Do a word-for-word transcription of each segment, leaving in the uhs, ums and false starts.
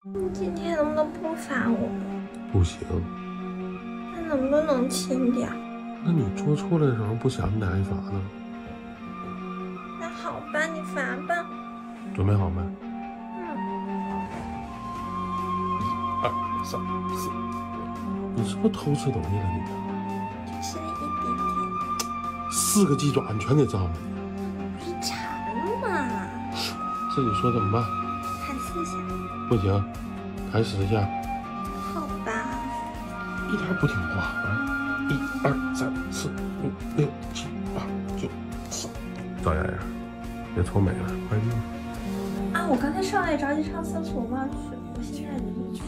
你今天能不能不罚我？ 不行。 那能不能轻点？ 那你做错的时候不想你挨罚呢？ 那好吧，你罚吧。 准备好没？ 嗯。 二三四，你是不是偷吃东西了你？ 吃了一点点。 四个鸡爪你全给造了。 不是馋了吗？ 是你说怎么办？ 砍四下。 不行，砍十下。 好吧。 一点不听话啊！一二三四五六七八九十。赵丫丫，别愁美了，快进。 啊！我刚才上来着急上厕所，我忘去，我现在就去。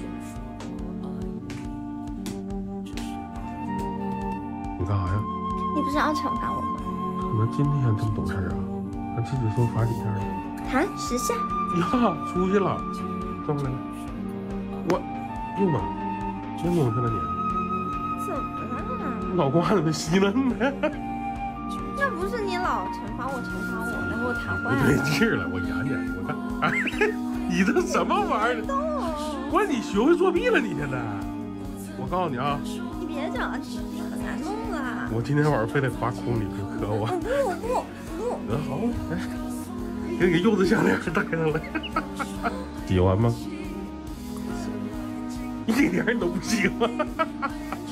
你干啥呀？ 你不是要惩罚我吗？ 怎么今天这么懂事啊？俺自己说罚几下了？ 弹十下。 呀，出去了，转过来了。我，哟妈，扔东西了你？ 怎么了？ 老惯了，稀嫩的。 那不是你老惩罚我，惩罚我，那给我弹坏了。 不对劲儿了，我演演，我看，哎，你这什么玩意儿？我你学会作弊了，你现在？我告诉你啊， 你别整了，可难弄了。 我今天晚上非得罚哭你，可可我。 不不不。 得好，来，给你个柚子项链戴上来。喜欢吗？一点你都不喜欢。